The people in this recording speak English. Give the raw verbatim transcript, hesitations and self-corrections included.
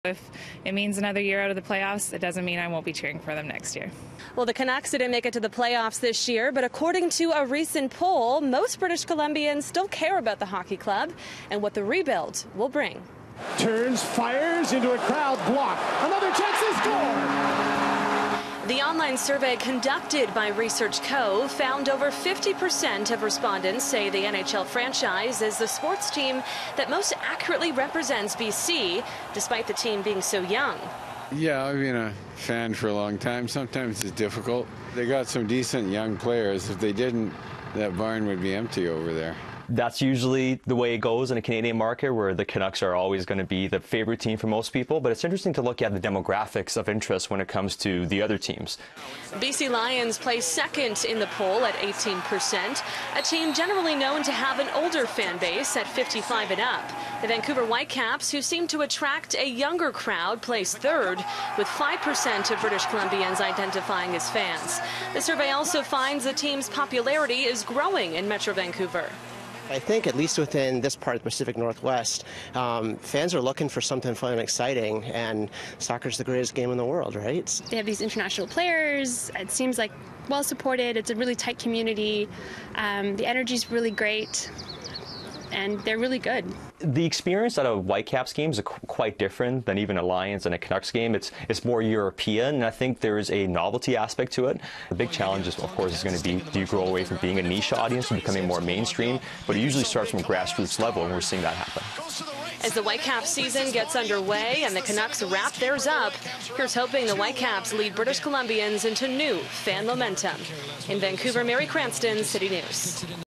If it means another year out of the playoffs, it doesn't mean I won't be cheering for them next year. Well, the Canucks didn't make it to the playoffs this year, but according to a recent poll, most British Columbians still care about the hockey club and what the rebuild will bring. Turns, fires into a crowd block. Another chance to score! The online survey conducted by Research Co. found over fifty percent of respondents say the N H L franchise is the sports team that most accurately represents B C, despite the team being so young. Yeah, I've been a fan for a long time. Sometimes it's difficult. They got some decent young players. If they didn't, that barn would be empty over there. That's usually the way it goes in a Canadian market, where the Canucks are always going to be the favorite team for most people. But it's interesting to look at the demographics of interest when it comes to the other teams. B C Lions place second in the poll at eighteen percent, a team generally known to have an older fan base at fifty-five and up. The Vancouver Whitecaps, who seem to attract a younger crowd, place third, with five percent of British Columbians identifying as fans. The survey also finds the team's popularity is growing in Metro Vancouver. I think, at least within this part of the Pacific Northwest, um, fans are looking for something fun and exciting, and soccer's the greatest game in the world, right? They have these international players. It seems like well supported. It's a really tight community. Um, the energy's really great, and they're really good. The experience at a Whitecaps game is a qu quite different than even a Lions and a Canucks game. It's it's more European, and I think there is a novelty aspect to it. The big challenge, is, of course, is going to be, do you grow away from being a niche audience and becoming more mainstream? But it usually starts from grassroots level, and we're seeing that happen. As the Whitecaps season gets underway and the Canucks wrap theirs up, here's hoping the Whitecaps lead British Columbians into new fan momentum. In Vancouver, Mary Cranston, City News.